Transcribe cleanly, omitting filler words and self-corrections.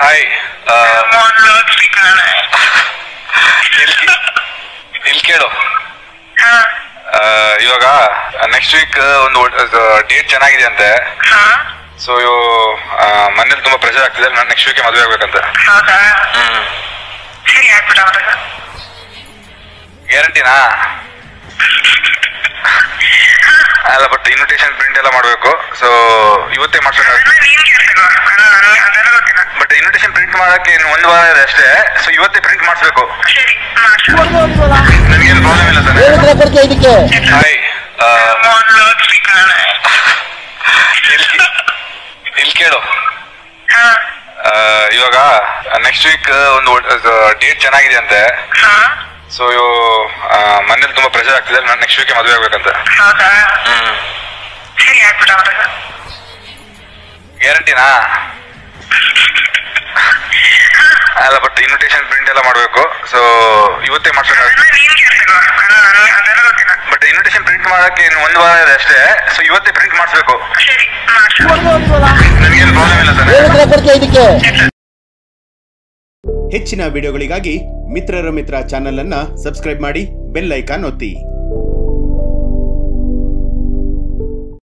Hi ಇಲ್ಲಿ ಕೇಳು ಇವಾಗ ನೆಕ್ಸ್ಟ್ ವೀಕ್ ಒಂದು ಡೇಟ್ ಚೆನ್ನಾಗಿದೆ ಅಂತೆ. ಸೊ ಮನೇಲಿ ತುಂಬಾ ಪ್ರೆಷರ್ ಆಗ್ತಿದೆ. ನಾನು ನೆಕ್ಸ್ಟ್ ವೀಕ್ ಮದುವೆ ಆಗ್ಬೇಕಂತ. ಗ್ಯಾರಂಟಿನಾ? ಅಲ್ಲ, ಬಟ್ ಇನ್ವಿಟೇಷನ್ ಪ್ರಿಂಟ್ ಎಲ್ಲ ಮಾಡ್ಬೇಕು. ಸೊ ಇವತ್ತೇ ಮಾಡ್ಸೋಣ. ಬಟ್ ಇನ್ವಿಟೇಷನ್ ಪ್ರಿಂಟ್ ಮಾಡಕ್ಕೆ ಇನ್ನು ಒಂದು ವಾರ ಇದೆ ಅಷ್ಟೇ. ಸೊ ಇವತ್ತೇ ಪ್ರಿಂಟ್ ಮಾಡಿಸ್ಬೇಕು. ನನಗೇನು ಪ್ರಾಬ್ಲಮ್ ಇಲ್ಲ ತಾನೆ? ಹಾಯ್ ಇಲ್ಲಿ ಕೇಳು ಇವಾಗ ನೆಕ್ಸ್ಟ್ ವೀಕ್ ಒಂದು ಡೇಟ್ ಚೆನ್ನಾಗಿದೆ ಅಂತೆ. ಸೊ ಮನೇಲಿ ತುಂಬಾ ಪ್ರೆಷರ್ ಆಗ್ತಿದೆ. ನಾನು ನೆಕ್ಸ್ಟ್ ವೀಕ್ ಮದುವೆ ಆಗ್ಬೇಕಂತ. ಗ್ಯಾರಂಟಿನಾ? ಅಲ್ಲ, ಬಟ್ ಇನ್ವಿಟೇಷನ್ ಪ್ರಿಂಟ್ ಎಲ್ಲ ಮಾಡ್ಬೇಕು. ಸೊ ಇವತ್ತೇ ಮಾಡ್ಸೋಣ. ಬಟ್ ಇನ್ವಿಟೇಷನ್ ಪ್ರಿಂಟ್ ಮಾಡಕ್ಕೆ ಇನ್ನು ಒಂದು ವಾರ ಇದೆ ಅಷ್ಟೇ. ಸೊ ಇವತ್ತೇ ಪ್ರಿಂಟ್ ಮಾಡಿಸ್ಬೇಕು. ನನಗೇನು ಪ್ರಾಬ್ಲಮ್ ಇಲ್ಲ ತಾನೆ? ಹೆಚ್ಚಿನ ವಿಡಿಯೋಗಳಿಗಾಗಿ ಮಿತ್ರರ ಮಿತ್ರ ಚಾನೆಲ್ ಅನ್ನ ಸಬ್ಸ್ಕ್ರೈಬ್ ಮಾಡಿ, ಬೆಲ್ ಐಕಾನ್ ಒತ್ತಿ.